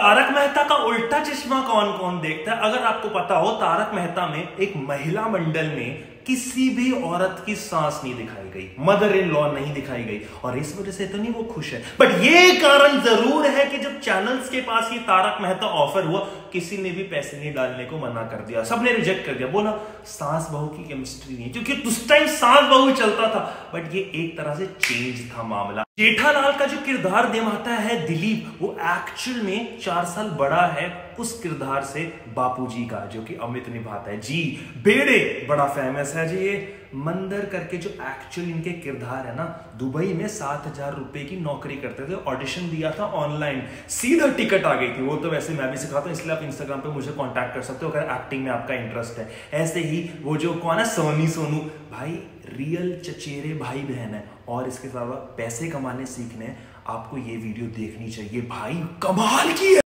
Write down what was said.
तारक मेहता का उल्टा चश्मा कौन कौन देखता है? अगर आपको पता हो, तारक मेहता में एक महिला मंडल में किसी भी औरत की सांस नहीं दिखाई गई, मदर इन लॉ नहीं दिखाई गई, और इस वजह से तो नहीं वो खुश है। बट ये कारण जरूर है कि जब चैनल्स के पास ये तारक मेहता ऑफर हुआ, किसी ने भी पैसे नहीं डालने को मना कर दिया, सबने रिजेक्ट कर दिया, बोला सास बहू की केमिस्ट्री नहीं, क्योंकि उस टाइम सास बहू चलता था। बट ये एक तरह से चेंज था मामला। जेठालाल का जो किरदार निभाता है दिलीप, वो एक्चुअल में 4 साल बड़ा है उस किरदार से बापूजी का, जो कि अमित निभाता है। जी बेड़े बड़ा फेमस है जी। ये मंदर करके जो एक्चुअल इनके किरदार है ना, दुबई में 7,000 रुपए की नौकरी करते थे, ऑडिशन दिया था ऑनलाइन, सीधा टिकट आ गई थी। वो तो वैसे मैं भी सिखाता हूँ, इसलिए आप इंस्टाग्राम पे मुझे कांटेक्ट कर सकते हो अगर एक्टिंग में आपका इंटरेस्ट है। ऐसे ही वो जो कौन है, सोनी सोनू भाई, रियल चचेरे भाई बहन है, और इसके अलावा पैसे कमाने सीखने आपको ये वीडियो देखनी चाहिए भाई, कमाल की है।